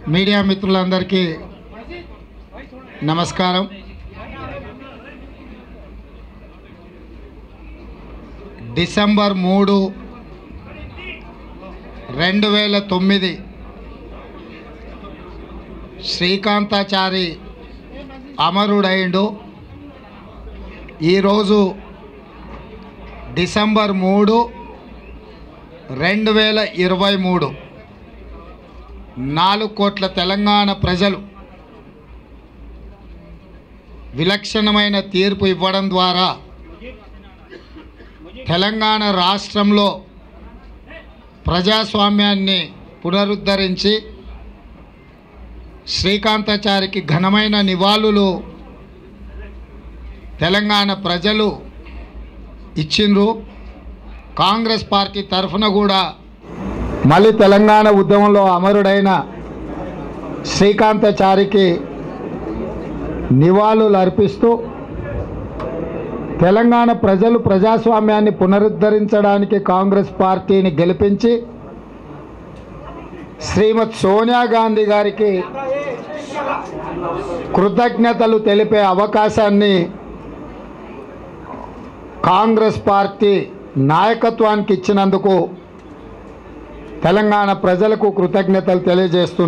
Media మిత్రులందరికీ నమస్కారం. December 3, 2009 Srikanthachari అమరుడైండు. ఈరోజు డిసెంబర్ 3, 2023 4 కోట్ల తెలంగాణ ప్రజలు విలక్షణమైన తీర్పు ఇవ్వడం ద్వారా తెలంగాణ రాష్ట్రంలో ప్రజాస్వామ్యాన్ని పునరుద్ధరించి శ్రీకాంతాచారికి ఘనమైన నివాళులు తెలంగాణ ప్రజలు ఇచ్చిండ్రు. కాంగ్రెస్ పార్టీ తరఫున కూడా మళ్ళీ తెలంగాణ ఉద్యమంలో అమరుడైన శ్రీకాంతాచారికి నివాళులు అర్పిస్తూ తెలంగాణ ప్రజలు ప్రజాస్వామ్యాన్ని పునరుద్ధరించడానికి కాంగ్రెస్ పార్టీని గెలిపించి శ్రీమతి సోనియా గాంధీ గారికి కృతజ్ఞతలు తెలిపే అవకాశాన్ని కాంగ్రెస్ పార్టీ నాయకత్వానికి ఇచ్చినందుకు తెలంగాణ ప్రజలకు కృతజ్ఞతలు తెలియజేస్తున్నారు.